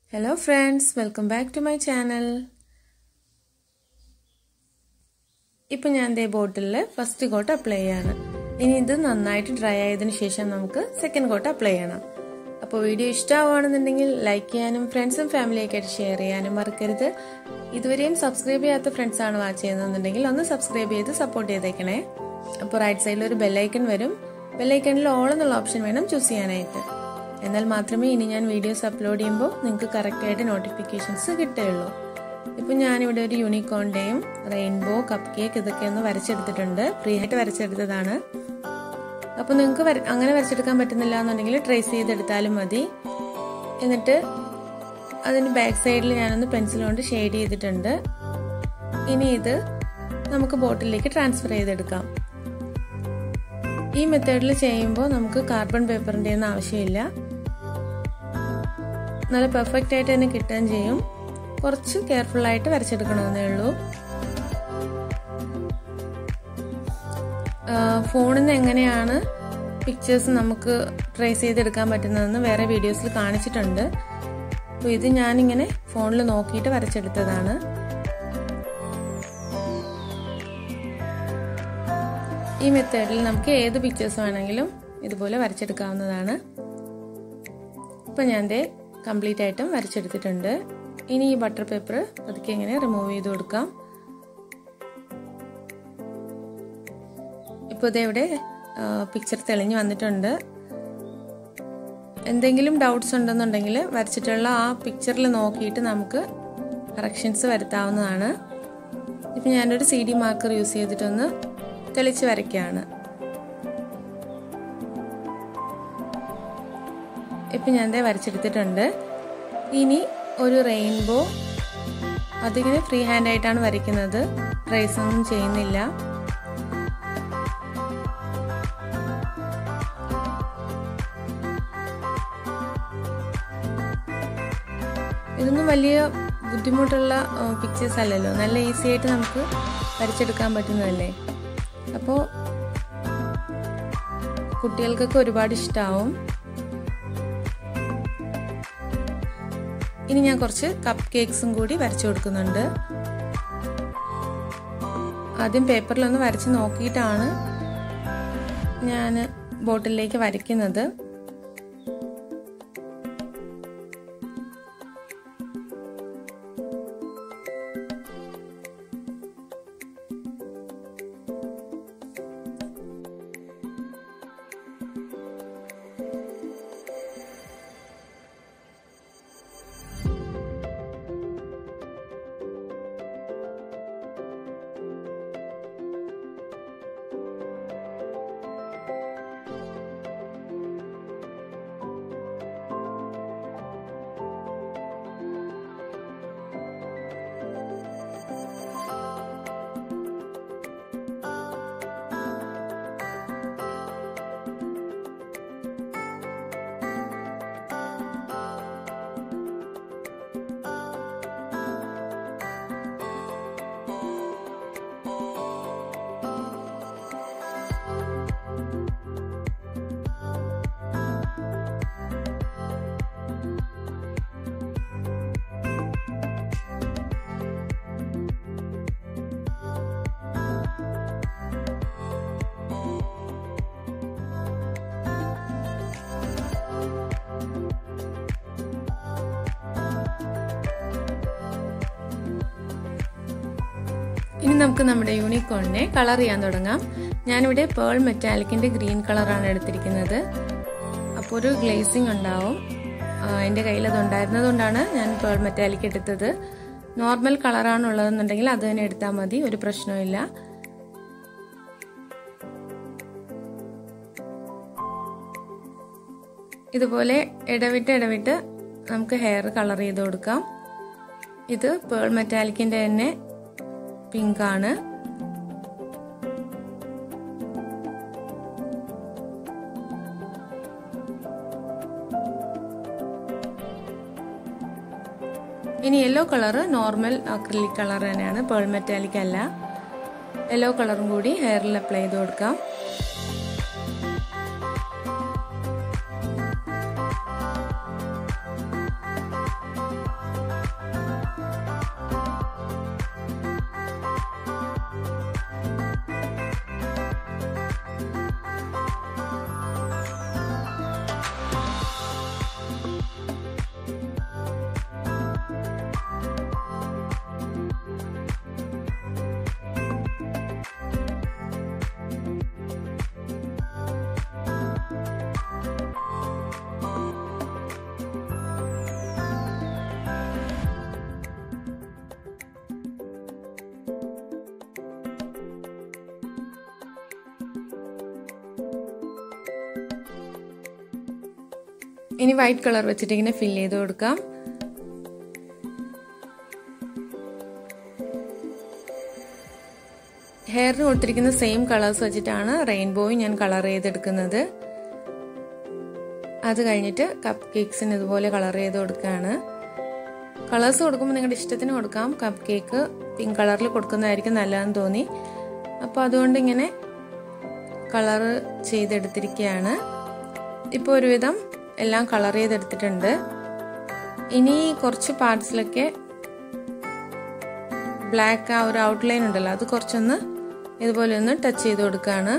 Hello friends, welcome back to my channel. ഇപ്പോൾ ഞാൻ ദേ ബോട്ടിലിൽ ഫസ്റ്റ് കോട്ട് അപ്ലൈ ചെയ്യാണ്. ഇനി ഇത് നന്നായിട്ട് ഡ്രൈ ആയതിനു ശേഷം നമുക്ക് സെക്കൻഡ് കോട്ട് അപ്ലൈ ചെയ്യണം. അപ്പോൾ വീഡിയോ ഇഷ്ടമാവുകയാണെന്നുണ്ടെങ്കിൽ ലൈക്ക് ചെയ്യാനും ഫ്രണ്ട്സും ഫാമിലിയൊക്കെ ആയിട്ട് ഷെയർ ചെയ്യാനും മറക്കരുത്. ഇതുവരെയും സബ്സ്ക്രൈബ് ചെയ്യാത്ത ഫ്രണ്ട്സ് ആണ് വാച്ച് ചെയ്യുന്നതെന്നുണ്ടെങ്കിൽ ഒന്ന് സബ്സ്ക്രൈബ് ചെയ്ത് സപ്പോർട്ട് ചെയ്തേക്കണേ. അപ്പോൾ റൈറ്റ് സൈഡിൽ ഒരു ബെല്ലൈക്കൺ വരും. ബെല്ലൈക്കണിൽ ഓൾ എന്നുള്ള ഓപ്ഷൻ വേണം ചൂസ് ചെയ്യാനായിട്ട്. എന്നാൽ മാത്രമേ ഇനി ഞാൻ വീഡിയോസ് അപ്ലോഡ് ചെയ്യുമ്പോൾ നിങ്ങൾക്ക് കറക്റ്റായിട്ട് നോട്ടിഫിക്കേഷൻസ് കിട്ടുകയുള്ളൂ. ഇപ്പം ഞാനിവിടെ ഒരു യൂണിക്കോണിൻ്റെയും റെയിൻബോ കപ്പ് കേക്ക് ഇതൊക്കെ ഒന്ന് വരച്ചെടുത്തിട്ടുണ്ട്. ഫ്രീ ആയിട്ട് വരച്ചെടുത്തതാണ്. അപ്പോൾ നിങ്ങൾക്ക് അങ്ങനെ വരച്ചെടുക്കാൻ പറ്റുന്നില്ല എന്നുണ്ടെങ്കിൽ ട്രേസ് ചെയ്തെടുത്താലും മതി. എന്നിട്ട് അതിന് ബാക്ക് സൈഡിൽ ഞാനൊന്ന് പെൻസിൽ കൊണ്ട് ഷെയ്ഡ് ചെയ്തിട്ടുണ്ട്. ഇനി ഇത് നമുക്ക് ബോട്ടിലേക്ക് ട്രാൻസ്ഫർ ചെയ്തെടുക്കാം. ഈ മെത്തേഡിൽ ചെയ്യുമ്പോൾ നമുക്ക് കാർബൺ പേപ്പറിൻ്റെ ഒന്നും ആവശ്യമില്ല. നല്ല പെർഫെക്റ്റ് ആയിട്ട് തന്നെ കിട്ടുകയും ചെയ്യും. കുറച്ച് കെയർഫുൾ ആയിട്ട് വരച്ചെടുക്കണമെന്നേ ഉള്ളൂ. ഫോണിൽ നിന്ന് എങ്ങനെയാണ് പിക്ചേഴ്സ് നമുക്ക് ട്രേസ് ചെയ്തെടുക്കാൻ പറ്റുന്നതെന്ന് വേറെ വീഡിയോസിൽ കാണിച്ചിട്ടുണ്ട്. അപ്പോൾ ഇത് ഞാനിങ്ങനെ ഫോണിൽ നോക്കിയിട്ട് വരച്ചെടുത്തതാണ്. ഈ മെത്തേഡിൽ നമുക്ക് ഏത് പിക്ചേഴ്സ് വേണമെങ്കിലും ഇതുപോലെ വരച്ചെടുക്കാവുന്നതാണ്. ഇപ്പം ഞാൻ ദേ കംപ്ലീറ്റ് ആയിട്ടും വരച്ചെടുത്തിട്ടുണ്ട്. ഇനി ഈ ബട്ടർ പേപ്പർ പതുക്കെ ഇങ്ങനെ റിമൂവ് ചെയ്ത് കൊടുക്കാം. ഇപ്പോൾ ഇതേവിടെ പിക്ചർ തെളിഞ്ഞ് വന്നിട്ടുണ്ട്. എന്തെങ്കിലും ഡൗട്ട്സ് ഉണ്ടെന്നുണ്ടെങ്കിൽ വരച്ചിട്ടുള്ള ആ പിക്ചറിൽ നോക്കിയിട്ട് നമുക്ക് കറക്ഷൻസ് വരുത്താവുന്നതാണ്. ഇപ്പം ഞാനൊരു CD മാർക്കർ യൂസ് ചെയ്തിട്ടൊന്ന് തെളിച്ച് വരയ്ക്കുകയാണ്. ഇപ്പം ഞാൻ ദേ വരച്ചെടുത്തിട്ടുണ്ട്. ഇനി ഒരു റെയിൻബോ അതിങ്ങനെ ഫ്രീ ഹാൻഡ് ആയിട്ടാണ് വരയ്ക്കുന്നത്. ട്രേസ് ഒന്നും ചെയ്യുന്നില്ല. ഇതൊന്നും വലിയ ബുദ്ധിമുട്ടുള്ള പിക്ചേഴ്സ് അല്ലല്ലോ. നല്ല ഈസി ആയിട്ട് നമുക്ക് വരച്ചെടുക്കാൻ പറ്റുന്നതല്ലേ. അപ്പോൾ കുട്ടികൾക്കൊക്കെ ഒരുപാട് ഇഷ്ടമാവും. ഇനി ഞാൻ കുറച്ച് കപ്പ് കേക്ക്സും കൂടി വരച്ചു കൊടുക്കുന്നുണ്ട്. ആദ്യം പേപ്പറിലൊന്ന് വരച്ച് നോക്കിയിട്ടാണ് ഞാൻ ബോട്ടിലേക്ക് വരയ്ക്കുന്നത്. ഇനി നമുക്ക് നമ്മുടെ യൂണിക്കോണിനെ കളർ ചെയ്യാൻ തുടങ്ങാം. ഞാനിവിടെ പേൾ മെറ്റാലിക്കിന്റെ ഗ്രീൻ കളറാണ് എടുത്തിരിക്കുന്നത്. അപ്പോൾ ഒരു ഗ്ലേസിംഗ് ഉണ്ടാവും. എൻ്റെ കയ്യിൽ അത് ഉണ്ടായിരുന്നത് കൊണ്ടാണ് ഞാൻ പേൾ മെറ്റാലിക് എടുത്തത്. നോർമൽ കളറാണ് ഉള്ളതെന്നുണ്ടെങ്കിൽ അത് തന്നെ എടുത്താൽ മതി, ഒരു പ്രശ്നമില്ല. ഇതുപോലെ ഇടവിട്ട് നമുക്ക് ഹെയർ കളർ ചെയ്ത് കൊടുക്കാം. ഇത് പേൾ മെറ്റാലിക്കിന്റെ തന്നെ പിങ്ക് ആണ്. ഇനി yellow colour normal acrylic colour തന്നെയാണ്, പേൾ മെറ്റാലിക് അല്ല. യെല്ലോ കളറും കൂടി ഹെയറിൽ അപ്ലൈ ചെയ്ത് കൊടുക്കാം. ഇനി വൈറ്റ് കളർ വെച്ചിട്ട് ഇങ്ങനെ ഫില്ല് ചെയ്ത് കൊടുക്കാം. ഹെയറിന് കൊടുത്തിരിക്കുന്ന സെയിം കളേഴ്സ് വെച്ചിട്ടാണ് റെയിൻബോയും ഞാൻ കളർ ചെയ്തെടുക്കുന്നത്. അത് കഴിഞ്ഞിട്ട് കപ്പ് കേക്ക്സിന് ഇതുപോലെ കളർ ചെയ്ത് കൊടുക്കുകയാണ്. കളേഴ്സ് കൊടുക്കുമ്പോൾ നിങ്ങളുടെ ഇഷ്ടത്തിന് കൊടുക്കാം. കപ്പ് കേക്ക് പിങ്ക് കളറിൽ കൊടുക്കുന്നതായിരിക്കും നല്ലതെന്ന് തോന്നി. അപ്പോൾ അതുകൊണ്ട് ഇങ്ങനെ കളർ ചെയ്തെടുത്തിരിക്കുകയാണ്. ഇപ്പോൾ ഒരുവിധം എല്ലാം കളർ ചെയ്തെടുത്തിട്ടുണ്ട്. ഇനി കുറച്ച് പാർട്സിലൊക്കെ ബ്ലാക്ക് ആ ഒരു ഔട്ട്ലൈൻ ഉണ്ടല്ലോ, അത് കുറച്ചൊന്ന് ഇതുപോലെ ഒന്ന് ടച്ച് ചെയ്ത് കൊടുക്കുകയാണ്.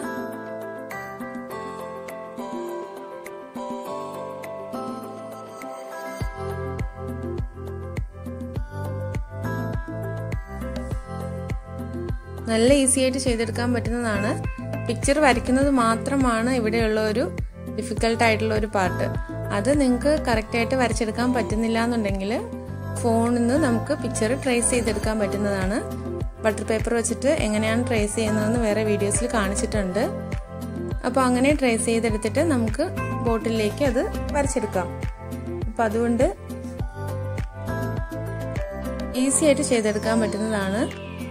നല്ല ഈസി ആയിട്ട് ചെയ്തെടുക്കാൻ പറ്റുന്നതാണ്. പിക്ചർ വരയ്ക്കുന്നത് മാത്രമാണ് ഇവിടെയുള്ള ഒരു ഡിഫിക്കൽട്ട് ആയിട്ടുള്ള ഒരു പാർട്ട്. അത് നിങ്ങൾക്ക് കറക്റ്റായിട്ട് വരച്ചെടുക്കാൻ പറ്റുന്നില്ല എന്നുണ്ടെങ്കിൽ ഫോണിൽ നിന്ന് നമുക്ക് പിക്ചർ ട്രേസ് ചെയ്തെടുക്കാൻ പറ്റുന്നതാണ്. ബട്ടർ പേപ്പർ വെച്ചിട്ട് എങ്ങനെയാണ് ട്രേസ് ചെയ്യുന്നതെന്ന് വേറെ വീഡിയോസിൽ കാണിച്ചിട്ടുണ്ട്. അപ്പോൾ അങ്ങനെ ട്രേസ് ചെയ്തെടുത്തിട്ട് നമുക്ക് ബോട്ടിലേക്ക് അത് വരച്ചെടുക്കാം. അപ്പോൾ അതുകൊണ്ട് ഈസി ആയിട്ട് ചെയ്തെടുക്കാൻ പറ്റുന്നതാണ്.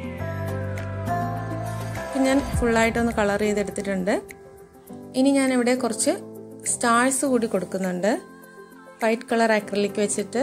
ഞാൻ ഫുള്ളായിട്ടൊന്ന് കളർ ചെയ്തെടുത്തിട്ടുണ്ട്. ഇനി ഞാനിവിടെ കുറച്ച് സ്റ്റാർസ് കൂടി കൊടുക്കുന്നുണ്ട് വൈറ്റ് കളർ അക്രിലിക് വെച്ചിട്ട്.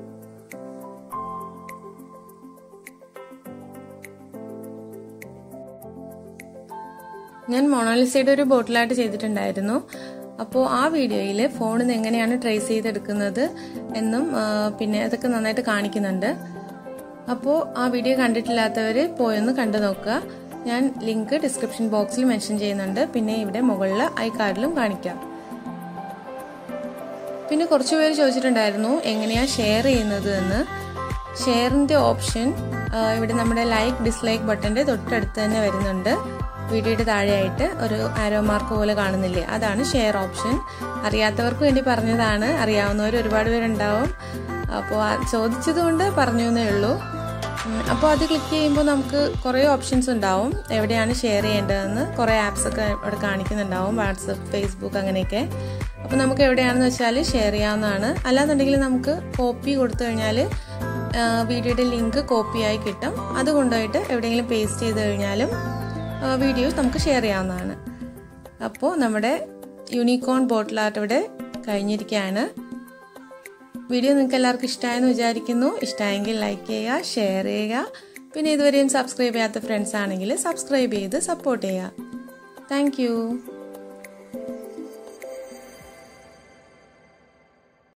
ഞാൻ മൊണാലിസയുടെ ഒരു ബോട്ടിലായിട്ട് ചെയ്തിട്ടുണ്ടായിരുന്നു. അപ്പോൾ ആ വീഡിയോയിൽ ഫോണിൽ നിന്ന് എങ്ങനെയാണ് ട്രേസ് ചെയ്തെടുക്കുന്നത് എന്നും പിന്നെ അതൊക്കെ നന്നായിട്ട് കാണിക്കുന്നുണ്ട്. അപ്പോൾ ആ വീഡിയോ കണ്ടിട്ടില്ലാത്തവർ പോയൊന്ന് കണ്ടു നോക്കുക. ഞാൻ ലിങ്ക് ഡിസ്ക്രിപ്ഷൻ ബോക്സിൽ മെൻഷൻ ചെയ്യുന്നുണ്ട്. പിന്നെ ഇവിടെ മുകളിൽ ഐ കാർഡിലും കാണിക്കാം. പിന്നെ കുറച്ച് പേര് ചോദിച്ചിട്ടുണ്ടായിരുന്നു എങ്ങനെയാണ് ഷെയർ ചെയ്യുന്നത് എന്ന്. ഷെയറിന്റെ ഓപ്ഷൻ ഇവിടെ നമ്മുടെ ലൈക്ക് ഡിസ്ലൈക്ക് ബട്ടന്റെ തൊട്ടടുത്ത് തന്നെ വരുന്നുണ്ട്. വീഡിയോയുടെ താഴെയായിട്ട് ഒരു ആരോ മാർക്ക് പോലെ കാണുന്നില്ലേ, അതാണ് ഷെയർ ഓപ്ഷൻ. അറിയാത്തവർക്ക് വേണ്ടി പറഞ്ഞതാണ്. അറിയാവുന്നവർ ഒരുപാട് പേരുണ്ടാവും. അപ്പോൾ ചോദിച്ചത് കൊണ്ട് പറഞ്ഞു എന്നേ ഉള്ളൂ. അപ്പോൾ അത് ക്ലിക്ക് ചെയ്യുമ്പോൾ നമുക്ക് കുറേ ഓപ്ഷൻസ് ഉണ്ടാവും എവിടെയാണ് ഷെയർ ചെയ്യേണ്ടതെന്ന്. കുറേ ആപ്സ് ഒക്കെ അവിടെ കാണിക്കുന്നുണ്ടാവും, വാട്സപ്പ്, ഫേസ്ബുക്ക് അങ്ങനെയൊക്കെ. അപ്പോൾ നമുക്ക് എവിടെയാണെന്ന് വെച്ചാൽ ഷെയർ ചെയ്യാവുന്നതാണ്. അല്ലാന്നുണ്ടെങ്കിൽ നമുക്ക് കോപ്പി കൊടുത്തു കഴിഞ്ഞാൽ വീഡിയോയുടെ ലിങ്ക് കോപ്പിയായി കിട്ടും. അത് കൊണ്ടുപോയിട്ട് എവിടെയെങ്കിലും പേസ്റ്റ് ചെയ്ത് കഴിഞ്ഞാലും വീഡിയോസ് നമുക്ക് ഷെയർ ചെയ്യാവുന്നതാണ്. അപ്പോൾ നമ്മുടെ യൂണിക്കോൺ ബോട്ടിൽ ആർട്ട് ഇവിടെ കഴിഞ്ഞിരിക്കുകയാണ്. വീഡിയോ നിങ്ങൾക്ക് എല്ലാവർക്കും ഇഷ്ടമായെന്ന് വിചാരിക്കുന്നു. ഇഷ്ടമായെങ്കിൽ ലൈക്ക് ചെയ്യുക, ഷെയർ ചെയ്യുക. പിന്നെ ഇതുവരെയും സബ്സ്ക്രൈബ് ചെയ്യാത്ത ഫ്രണ്ട്സ് ആണെങ്കിൽ സബ്സ്ക്രൈബ് ചെയ്ത് സപ്പോർട്ട് ചെയ്യുക. താങ്ക്